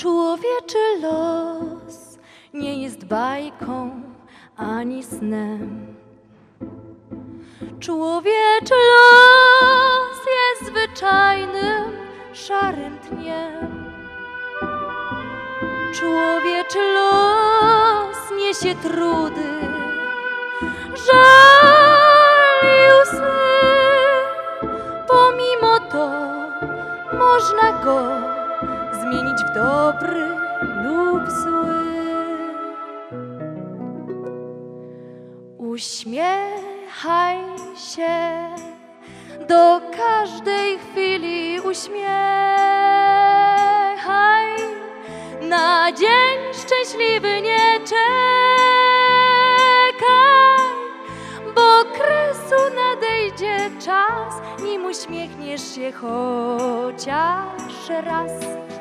Człowieczy los nie jest bajką ani snem. Człowieczy los jest zwyczajnym, szarym dniem. Człowieczy los niesie trudy, żal i łzy. Pomimo to można go zmienić w dobry lub zły. Uśmiechaj się, do każdej chwili uśmiechaj. Na dzień szczęśliwy nie czekaj, bo kresu nadejdzie czas, nim uśmiechniesz się chociaż raz.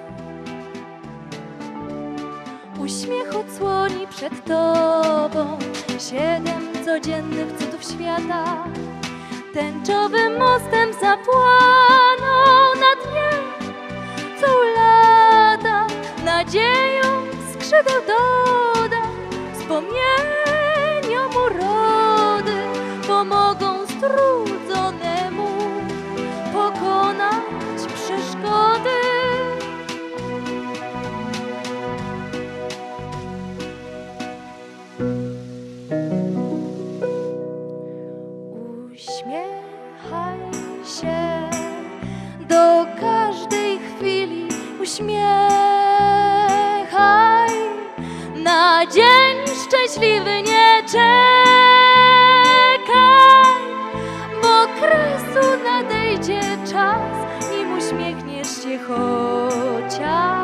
Uśmiech odsłoni przed tobą 7 codziennych cudów świata. Tęczowym mostem zapłaną na dnie, co lata nadzieją skrzydeł doda. Wspomnieniom urody pomogą strudzonemu pokonać przeszkody. Uśmiechaj się, do każdej chwili uśmiechaj. Na dzień szczęśliwy nie czekaj, bo kresu nadejdzie czas, nim uśmiechniesz się chociaż